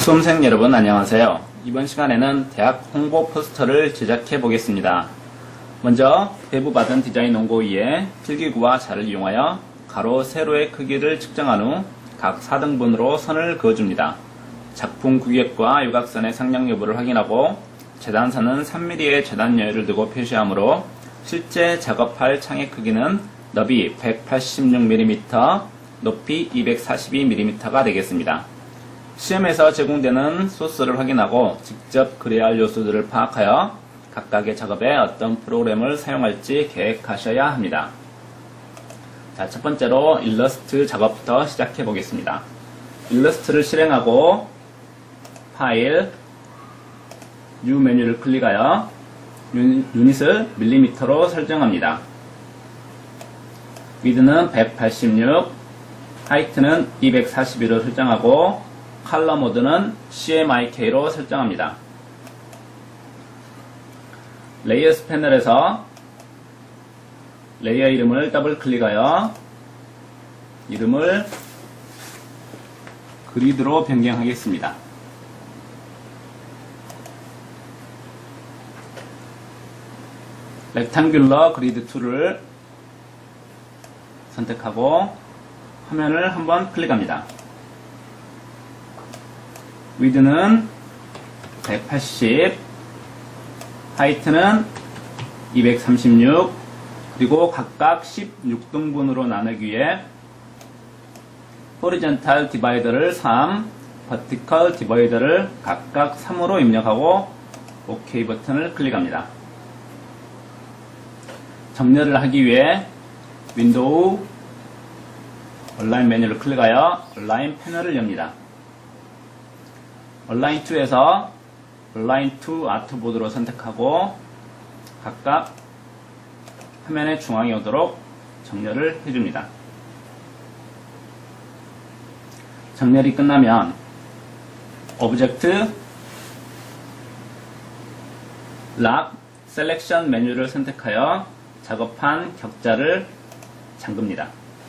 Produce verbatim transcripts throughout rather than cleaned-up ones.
수험생 여러분 안녕하세요. 이번 시간에는 대학 홍보 포스터를 제작해 보겠습니다. 먼저 배부받은 디자인 원고 위에 필기구와 자를 이용하여 가로, 세로의 크기를 측정한 후 각 사 등분으로 선을 그어줍니다. 작품 구획과 유각선의 상량 여부를 확인하고 재단선은 삼 밀리미터의 재단 여유를 두고 표시하므로 실제 작업할 창의 크기는 너비 백팔십육 밀리미터, 높이 이백사십이 밀리미터가 되겠습니다. 시험에서 제공되는 소스를 확인하고 직접 그려야 할 요소들을 파악하여 각각의 작업에 어떤 프로그램을 사용할지 계획하셔야 합니다. 자, 첫 번째로 일러스트 작업부터 시작해 보겠습니다. 일러스트를 실행하고 파일, 뉴 메뉴를 클릭하여 유닛을 밀리미터로 설정합니다. 위드는 백팔십육, 하이트는 이백사십이로 설정하고 컬러 모드는 씨엠와이케이로 설정합니다. 레이어스 패널에서 레이어 이름을 더블 클릭하여 이름을 그리드로 변경하겠습니다. 렉탱귤러 그리드 툴을 선택하고 화면을 한번 클릭합니다. 위드는 백팔십, 하이트는 이백삼십육, 그리고 각각 십육 등분으로 나누기 위해 호리젠탈 디바이더를 삼, 버티컬 디바이더를 각각 삼으로 입력하고 OK 버튼을 클릭합니다. 정렬을 하기 위해 윈도우 얼라인 메뉴를 클릭하여 얼라인 패널을 엽니다. 얼라인 이에서 얼라인 이 아트보드로 선택하고 각각 화면의 중앙에 오도록 정렬을 해줍니다. 정렬이 끝나면 오브젝트 락 셀렉션 메뉴를 선택하여 작업한 격자를 잠급니다.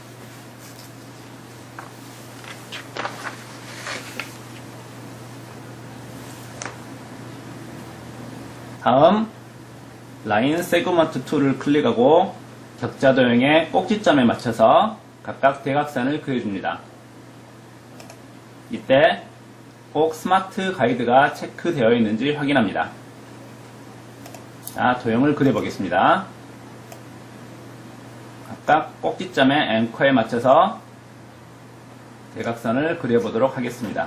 다음 라인 세그먼트 툴을 클릭하고 격자 도형의 꼭지점에 맞춰서 각각 대각선을 그려줍니다. 이때 꼭 스마트 가이드가 체크되어 있는지 확인합니다. 자, 도형을 그려보겠습니다. 각각 꼭지점의 앵커에 맞춰서 대각선을 그려보도록 하겠습니다.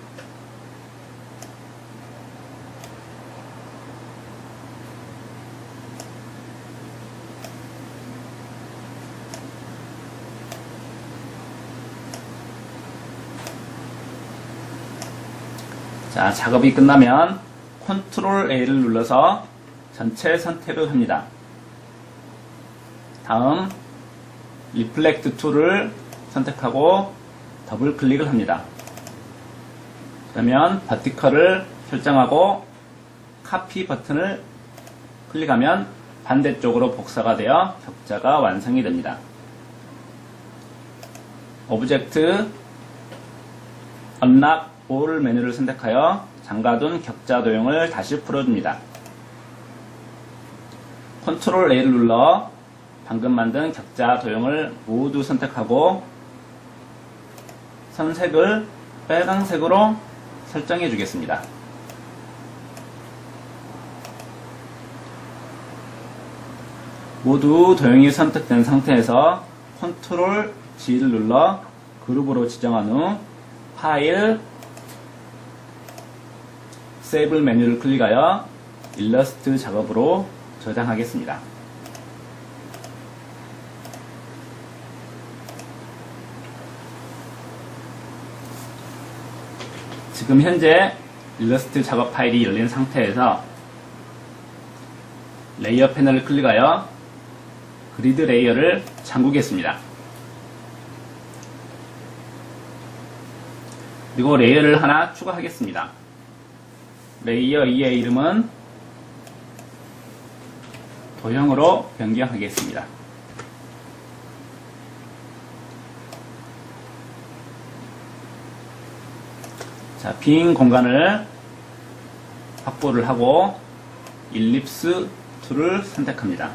자, 작업이 끝나면 컨트롤 에이를 눌러서 전체 선택을 합니다. 다음 리플렉트 툴을 선택하고 더블 클릭을 합니다. 그러면 버티컬을 설정하고 카피 버튼을 클릭하면 반대쪽으로 복사가 되어 격자가 완성이 됩니다. 오브젝트 언락 올 메뉴를 선택하여 잠가둔 격자 도형을 다시 풀어줍니다. 컨트롤 에이를 눌러 방금 만든 격자 도형을 모두 선택하고 선색을 빨강색으로 설정해 주겠습니다. 모두 도형이 선택된 상태에서 컨트롤 지를 눌러 그룹으로 지정한 후 파일 세이브 메뉴를 클릭하여 일러스트 작업으로 저장하겠습니다. 지금 현재 일러스트 작업 파일이 열린 상태에서 레이어 패널을 클릭하여 그리드 레이어를 잠그겠습니다. 그리고 레이어를 하나 추가하겠습니다. 레이어 이의 이름은 도형으로 변경하겠습니다. 자, 빈 공간을 확보를 하고 일립스 툴을 선택합니다.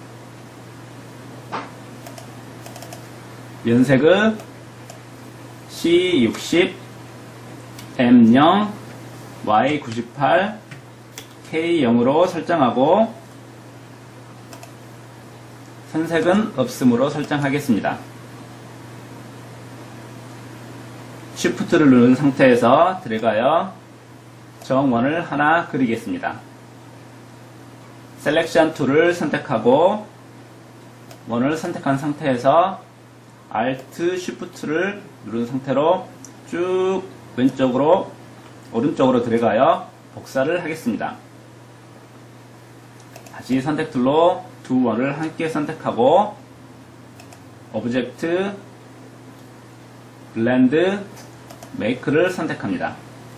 면색을 씨 육십, 엠 영, 와이 구십팔, 케이 영으로 설정하고 선색은 없음으로 설정하겠습니다. 쉬프트를 누른 상태에서 들어가여 정원을 하나 그리겠습니다. 셀렉션 툴을 선택하고 원을 선택한 상태에서 Alt, Shift를 누른 상태로 쭉 왼쪽으로 오른쪽으로 들어가여 복사를 하겠습니다. 다시 선택 툴로 두 원을 함께 선택하고 오브젝트, 블렌드, 메이크를 선택합니다.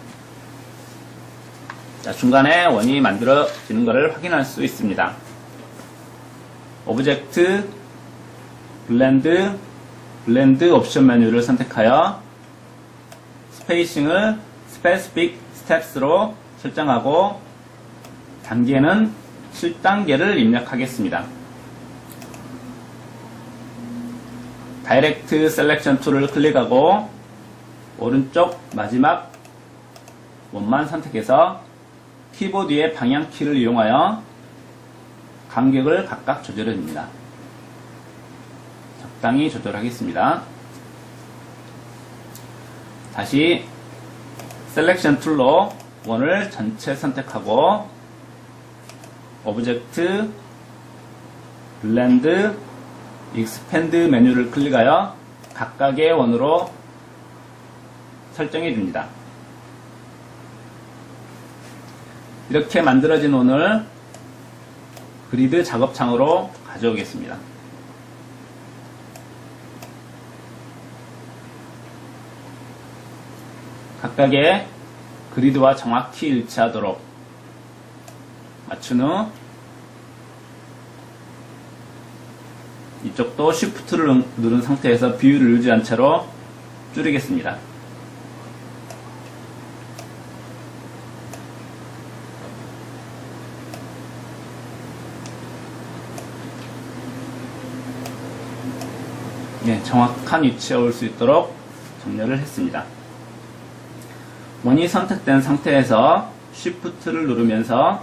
자, 중간에 원이 만들어지는 것을 확인할 수 있습니다. 오브젝트, 블렌드, 블렌드 옵션 메뉴를 선택하여 스페이싱을 스페시픽 스텝스로 설정하고 단계는 칠 단계를 입력하겠습니다. 다이렉트 셀렉션 툴을 클릭하고 오른쪽 마지막 원만 선택해서 키보드의 방향키를 이용하여 간격을 각각 조절해줍니다. 적당히 조절하겠습니다. 다시 셀렉션 툴로 원을 전체 선택하고 오브젝트, 블렌드, 익스펜드 메뉴를 클릭하여 각각의 원으로 설정해 줍니다. 이렇게 만들어진 원을 그리드 작업창으로 가져오겠습니다. 각각의 그리드와 정확히 일치하도록 맞춘 후 이쪽도 Shift를 누른 상태에서 비율을 유지한 채로 줄이겠습니다. 네, 정확한 위치에 올 수 있도록 정렬을 했습니다. 원이 선택된 상태에서 Shift를 누르면서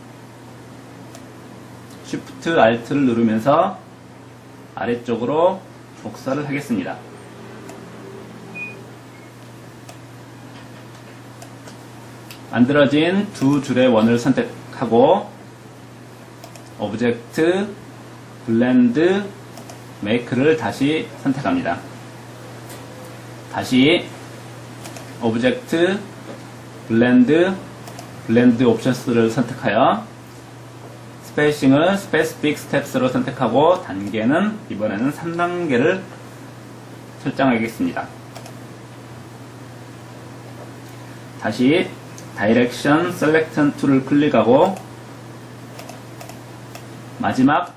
Shift, Alt를 누르면서 아래쪽으로 복사를 하겠습니다. 만들어진 두 줄의 원을 선택하고 오브젝트, 블렌드, 메이크를 다시 선택합니다. 다시 오브젝트, 블렌드, 블렌드 옵션스를 선택하여 스페이싱을 스페시픽 스텝스로 선택하고 단계는 이번에는 삼 단계를 설정하겠습니다. 다시 다이렉션 셀렉션 툴을 클릭하고 마지막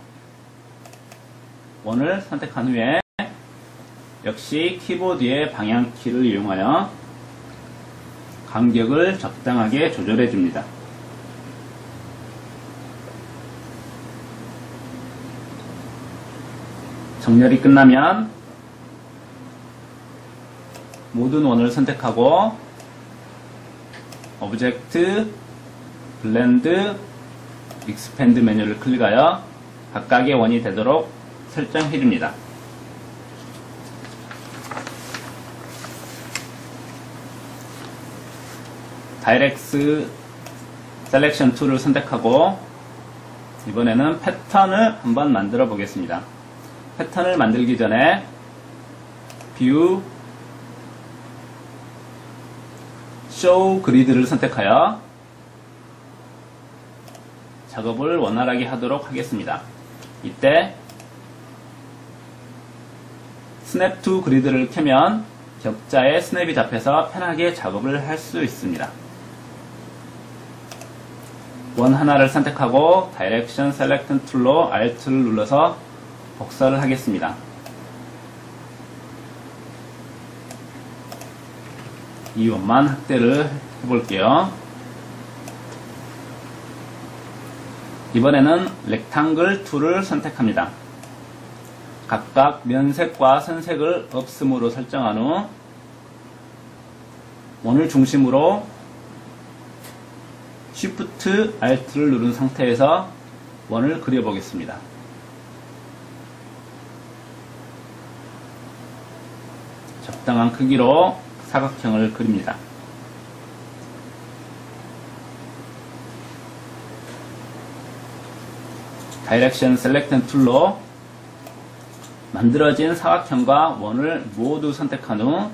원을 선택한 후에 역시 키보드의 방향키를 이용하여 간격을 적당하게 조절해 줍니다. 정렬이 끝나면 모든 원을 선택하고 오브젝트, 블렌드, 익스펜드 메뉴를 클릭하여 각각의 원이 되도록 설정해 줍니다. 다이렉트 셀렉션 툴을 선택하고 이번에는 패턴을 한번 만들어 보겠습니다. 패턴을 만들기 전에 뷰, 쇼 그리드를 선택하여 작업을 원활하게 하도록 하겠습니다. 이때 스냅 투 그리드를 켜면 격자에 스냅이 잡혀서 편하게 작업을 할 수 있습니다. 원 하나를 선택하고 다이렉션 셀렉션 툴로 Alt를 눌러서 복사를 하겠습니다. 이 원만 확대를 해볼게요. 이번에는 렉탱글 툴을 선택합니다. 각각 면색과 선색을 없음으로 설정한 후 원을 중심으로 Shift, Alt를 누른 상태에서 원을 그려보겠습니다. 적당한 크기로 사각형을 그립니다. 다이렉션 셀렉트 툴로 만들어진 사각형과 원을 모두 선택한 후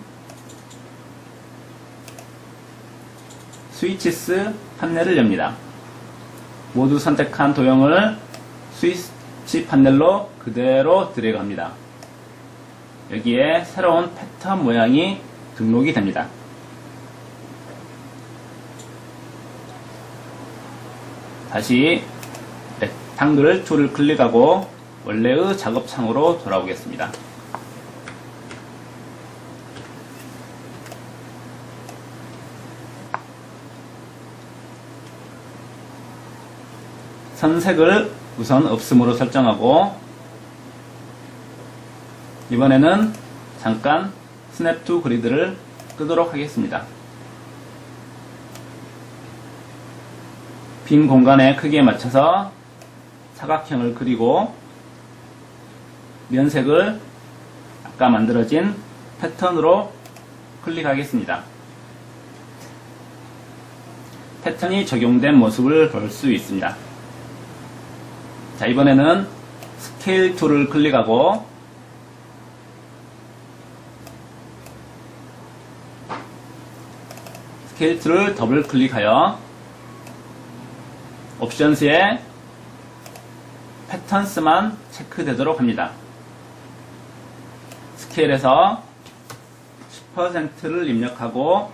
스위치스 판넬을 엽니다. 모두 선택한 도형을 스위치 판넬로 그대로 드래그합니다. 여기에 새로운 패턴 모양이 등록이 됩니다. 다시 렉탱글 툴을 클릭하고 원래의 작업창으로 돌아오겠습니다. 선색을 우선 없음으로 설정하고 이번에는 잠깐 스냅 투 그리드를 끄도록 하겠습니다. 빈 공간의 크기에 맞춰서 사각형을 그리고 면색을 아까 만들어진 패턴으로 클릭하겠습니다. 패턴이 적용된 모습을 볼 수 있습니다. 자, 이번에는 스케일 툴을 클릭하고 스케일 툴을 더블 클릭하여 옵션스에 패턴스만 체크되도록 합니다. 스케일에서 십 퍼센트를 입력하고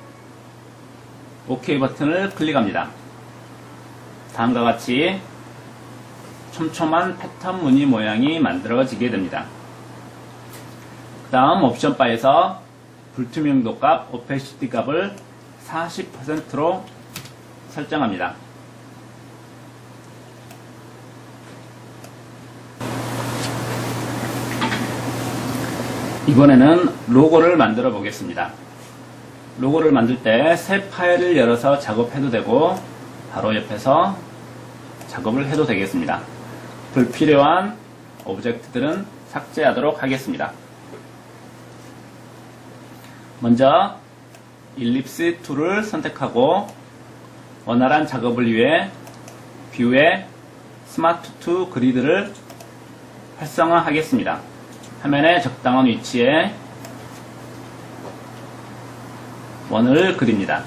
OK 버튼을 클릭합니다. 다음과 같이 촘촘한 패턴 무늬 모양이 만들어지게 됩니다. 그 다음 옵션 바에서 불투명도 값, 오페시티 값을 사십 퍼센트로 설정합니다. 이번에는 로고를 만들어 보겠습니다. 로고를 만들 때 새 파일을 열어서 작업해도 되고 바로 옆에서 작업을 해도 되겠습니다. 불필요한 오브젝트들은 삭제하도록 하겠습니다. 먼저 일립스 툴을 선택하고 원활한 작업을 위해 뷰에 스마트 투 그리드를 활성화하겠습니다. 화면의 적당한 위치에 원을 그립니다.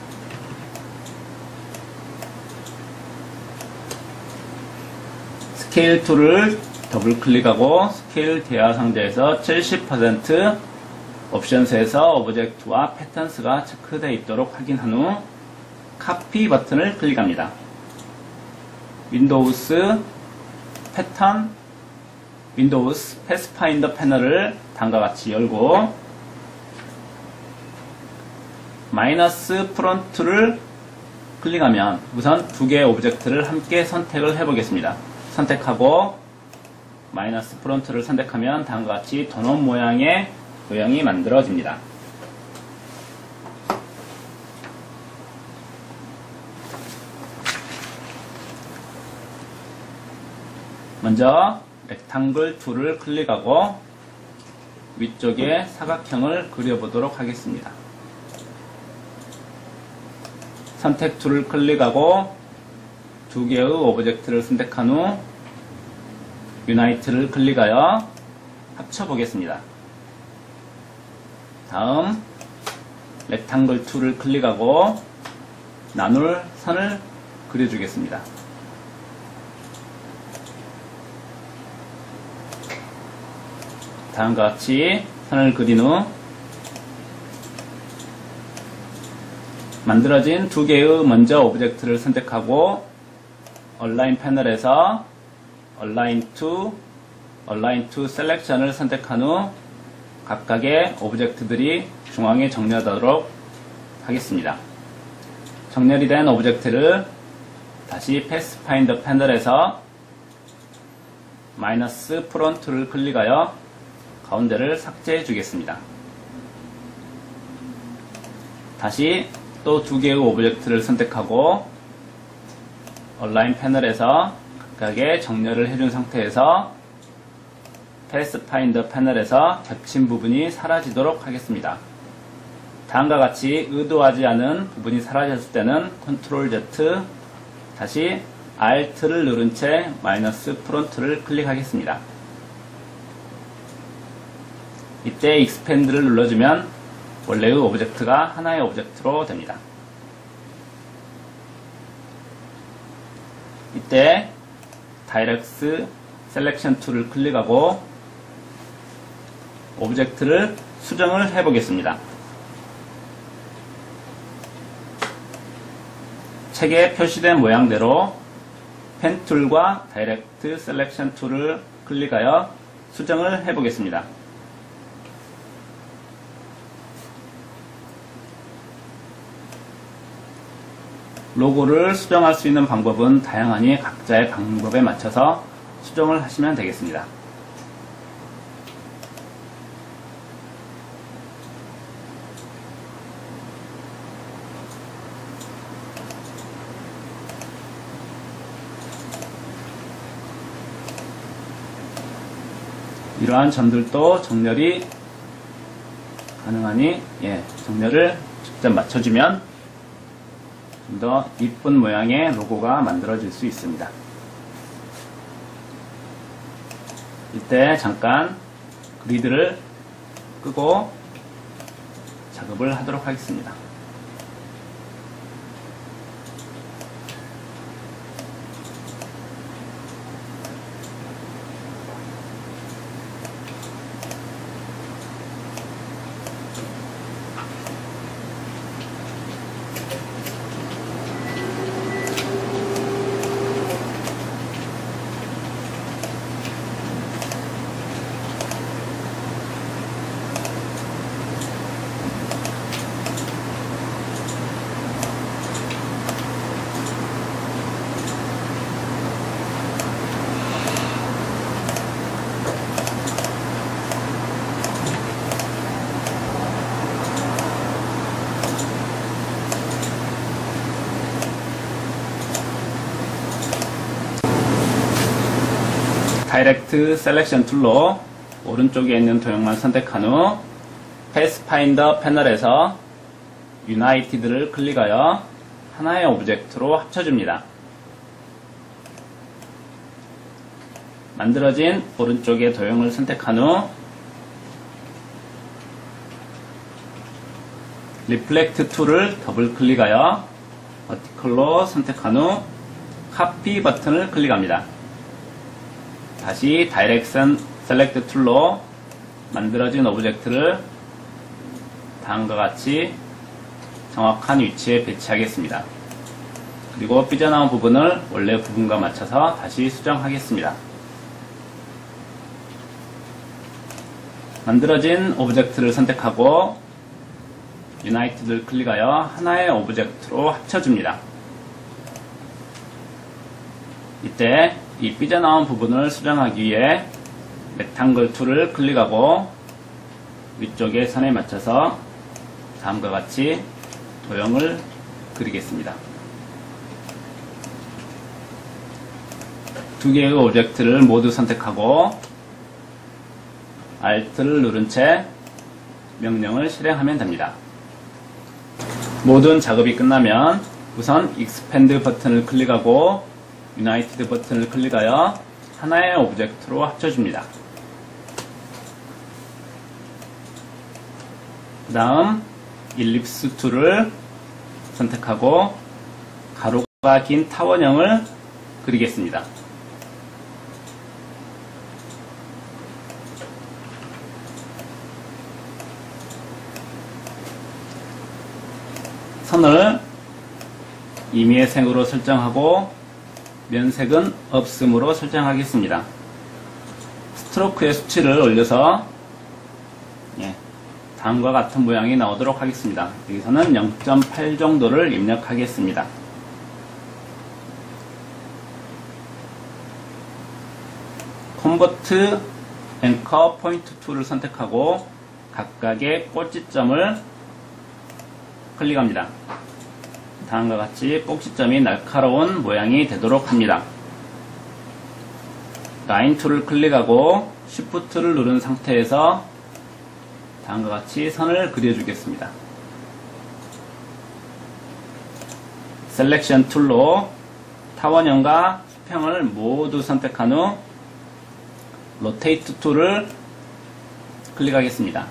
스케일 툴을 더블 클릭하고 스케일 대화 상자에서 칠십 퍼센트 옵션스에서 오브젝트와 패턴스가 체크되어 있도록 확인한 후 카피 버튼을 클릭합니다. 윈도우스 패턴 윈도우스 패스파인더 패널을 다음과 같이 열고 마이너스 프론트를 클릭하면 우선 두 개의 오브젝트를 함께 선택을 해 보겠습니다. 선택하고 마이너스 프론트를 선택하면 다음과 같이 도넛 모양의 도형이 만들어집니다. 먼저 렉탱글 툴을 클릭하고 위쪽에 사각형을 그려보도록 하겠습니다. 선택 툴을 클릭하고 두 개의 오브젝트를 선택한 후 유나이트를 클릭하여 합쳐보겠습니다. 다음 렉탱글 툴을 클릭하고 나눌 선을 그려주겠습니다. 다음과 같이 선을 그린 후 만들어진 두 개의 먼저 오브젝트를 선택하고 얼라인 패널에서 얼라인 to, 얼라인 to 셀렉션을 선택한 후 각각의 오브젝트들이 중앙에 정렬하도록 하겠습니다. 정렬이 된 오브젝트를 다시 패스파인더 패널에서 마이너스 프론트를 클릭하여 가운데를 삭제해 주겠습니다. 다시 또 두 개의 오브젝트를 선택하고 얼라인 패널에서 각각의 정렬을 해준 상태에서 패스파인더 패널에서 겹친 부분이 사라지도록 하겠습니다. 다음과 같이 의도하지 않은 부분이 사라졌을 때는 컨트롤 Z 다시 Alt를 누른 채 마이너스 프론트를 클릭하겠습니다. 이때 익스펜드를 눌러주면 원래의 오브젝트가 하나의 오브젝트로 됩니다. 이때 다이렉트 셀렉션 툴을 클릭하고 오브젝트를 수정을 해보겠습니다. 책에 표시된 모양대로 펜 툴과 다이렉트 셀렉션 툴을 클릭하여 수정을 해보겠습니다. 로고를 수정할 수 있는 방법은 다양하니 각자의 방법에 맞춰서 수정을 하시면 되겠습니다. 이러한 점들도 정렬이 가능하니 예, 정렬을 직접 맞춰주면 좀 더 이쁜 모양의 로고가 만들어질 수 있습니다. 이때 잠깐 그리드를 끄고 작업을 하도록 하겠습니다. 다이렉트 셀렉션 툴로 오른쪽에 있는 도형만 선택한 후 패스파인더 패널에서 유나이티드를 클릭하여 하나의 오브젝트로 합쳐줍니다. 만들어진 오른쪽의 도형을 선택한 후 리플렉트 툴을 더블 클릭하여 버티컬로 선택한 후 카피 버튼을 클릭합니다. 다시 다이렉션 셀렉트 툴로 만들어진 오브젝트를 다음과 같이 정확한 위치에 배치하겠습니다. 그리고 삐져나온 부분을 원래 부분과 맞춰서 다시 수정하겠습니다. 만들어진 오브젝트를 선택하고 유나이티드를 클릭하여 하나의 오브젝트로 합쳐줍니다. 이때 이 삐져나온 부분을 수정하기 위해 렉탱글 툴을 클릭하고 위쪽의 선에 맞춰서 다음과 같이 도형을 그리겠습니다. 두 개의 오브젝트를 모두 선택하고 Alt를 누른 채 명령을 실행하면 됩니다. 모든 작업이 끝나면 우선 익스펜드 버튼을 클릭하고 유나이티드 버튼을 클릭하여 하나의 오브젝트로 합쳐줍니다. 그 다음 일립스 툴을 선택하고 가로가 긴 타원형을 그리겠습니다. 선을 임의의 색으로 설정하고 면색은 없음으로 설정하겠습니다. 스트로크의 수치를 올려서 예, 다음과 같은 모양이 나오도록 하겠습니다. 여기서는 영 점 팔 정도를 입력하겠습니다. 컨버트 앵커 포인트 툴을 선택하고 각각의 꼭지점을 클릭합니다. 다음과 같이 꼭지점이 날카로운 모양이 되도록 합니다. 라인 툴을 클릭하고 쉬프트를 누른 상태에서 다음과 같이 선을 그려주겠습니다. 셀렉션 툴로 타원형과 수평을 모두 선택한 후 로테이트 툴을 클릭하겠습니다.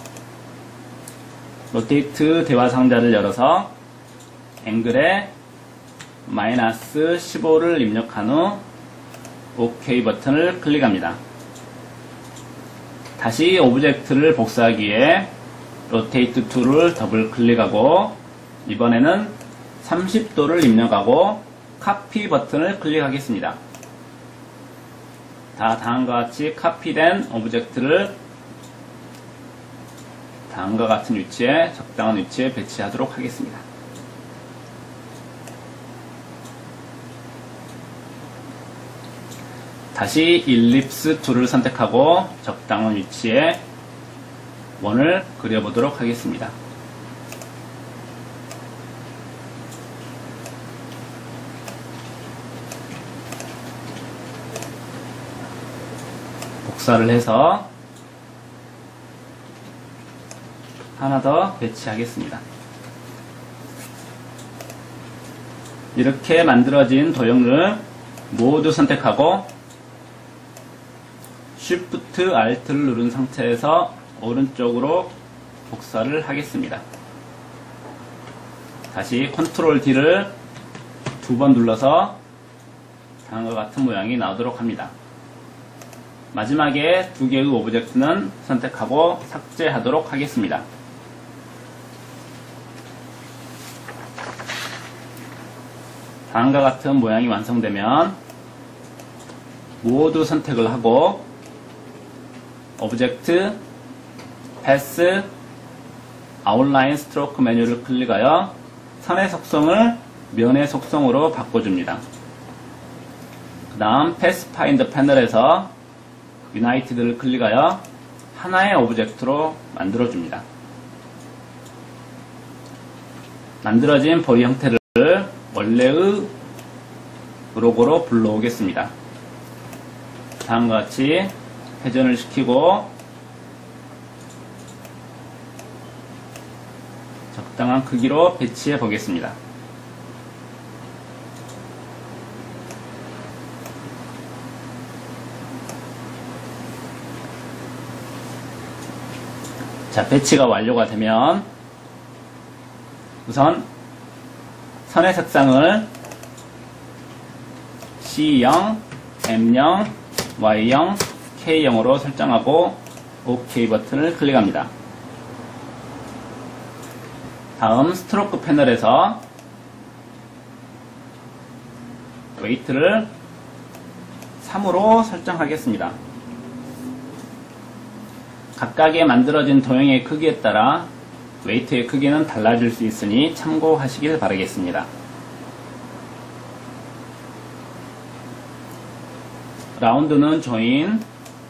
로테이트 대화 상자를 열어서 앵글에 마이너스 십오를 입력한 후 OK 버튼을 클릭합니다. 다시 오브젝트를 복사하기 위해 로테이트 툴을 더블 클릭하고 이번에는 삼십 도를 입력하고 카피 버튼을 클릭하겠습니다. 다 다음과 같이 카피된 오브젝트를 다음과 같은 위치에 적당한 위치에 배치하도록 하겠습니다. 다시 일립스 툴을 선택하고 적당한 위치에 원을 그려보도록 하겠습니다. 복사를 해서 하나 더 배치하겠습니다. 이렇게 만들어진 도형을 모두 선택하고 Shift Alt를 누른 상태에서 오른쪽으로 복사를 하겠습니다. 다시 컨트롤 D를 두 번 눌러서 다음과 같은 모양이 나오도록 합니다. 마지막에 두 개의 오브젝트는 선택하고 삭제하도록 하겠습니다. 다음과 같은 모양이 완성되면 모두 선택을 하고 오브젝트, 패스, 아웃라인 스트로크 메뉴를 클릭하여 선의 속성을 면의 속성으로 바꿔줍니다. 그 다음 패스 파인더 패널에서 유나이티드를 클릭하여 하나의 오브젝트로 만들어줍니다. 만들어진 보이 형태를 원래의 로고로 불러오겠습니다. 다음과 같이 회전을 시키고 적당한 크기로 배치해 보겠습니다. 자, 배치가 완료가 되면 우선 선의 색상을 씨 영, 엠 영, 와이 영, 케이 영으로 설정하고 OK 버튼을 클릭합니다. 다음 스트로크 패널에서 웨이트를 삼으로 설정하겠습니다. 각각의 만들어진 도형의 크기에 따라 웨이트의 크기는 달라질 수 있으니 참고하시길 바라겠습니다. 라운드는 조인,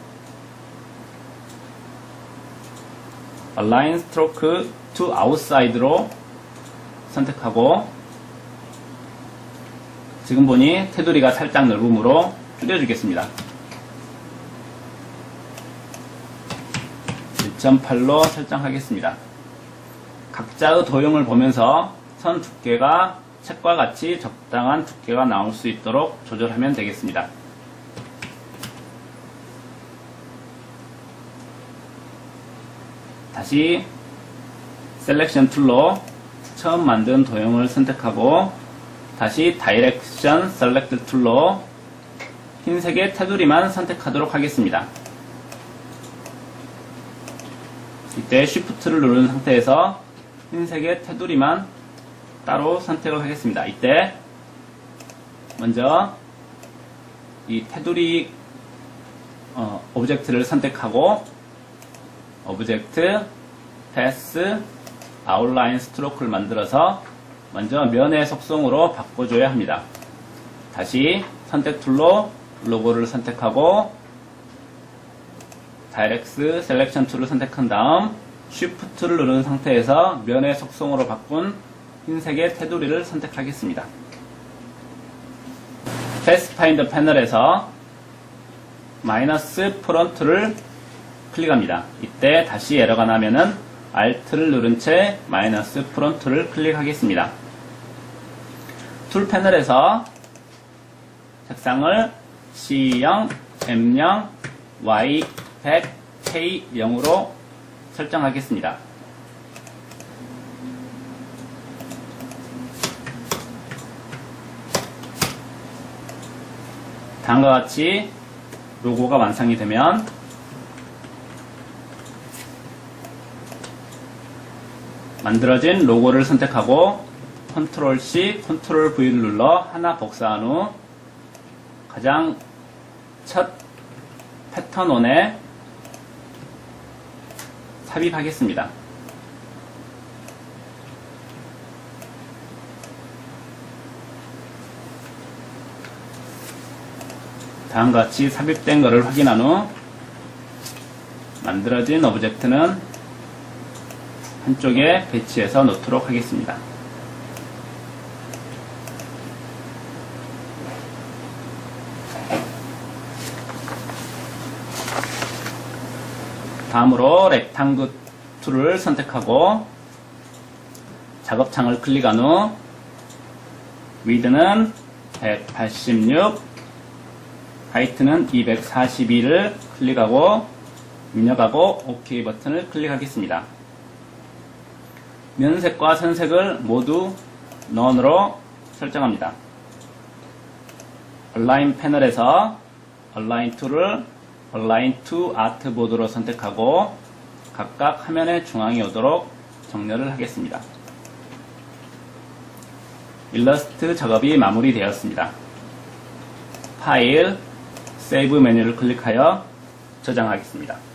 Align Stroke to Outside로 선택하고 지금 보니 테두리가 살짝 넓음으로 줄여주겠습니다. 일 점 팔로 설정하겠습니다. 각자의 도형을 보면서 선 두께가 책과 같이 적당한 두께가 나올 수 있도록 조절하면 되겠습니다. 다시 셀렉션 툴로 처음 만든 도형을 선택하고 다시 다이렉션 셀렉트 툴로 흰색의 테두리만 선택하도록 하겠습니다. 이때 쉬프트를 누른 상태에서 흰색의 테두리만 따로 선택을 하겠습니다. 이때 먼저 이 테두리 어, 오브젝트를 선택하고 오브젝트, 패스 아웃라인 스트로크를 만들어서 먼저 면의 속성으로 바꿔줘야 합니다. 다시 선택 툴로 로고를 선택하고 다이렉트 셀렉션 툴을 선택한 다음 쉬프트를 누른 상태에서 면의 속성으로 바꾼 흰색의 테두리를 선택하겠습니다. 패스파인더 패널에서 마이너스 프론트를 클릭합니다. 이때 다시 에러가 나면은 Alt를 누른 채 마이너스 프론트를 클릭하겠습니다. 툴 패널에서 색상을 씨 영, 엠 영, 와이 백, 케이 영으로 설정하겠습니다. 다음과 같이 로고가 완성이 되면 만들어진 로고를 선택하고 컨트롤 씨, 컨트롤 브이를 눌러 하나 복사한 후 가장 첫 패턴원에 삽입하겠습니다. 다음과 같이 삽입된 것을 확인한 후 만들어진 오브젝트는 한쪽에 배치해서 놓도록 하겠습니다. 다음으로 렉탱글 툴을 선택하고 작업창을 클릭한 후 위드는 백팔십육, 하이트는 이백사십이를 클릭하고 입력하고 OK 버튼을 클릭하겠습니다. 면색과 선색을 모두 None으로 설정합니다. Align 패널에서 Align 툴을 Align to Artboard로 선택하고 각각 화면의 중앙에 오도록 정렬을 하겠습니다. 일러스트 작업이 마무리되었습니다. 파일, 세이브 메뉴를 클릭하여 저장하겠습니다.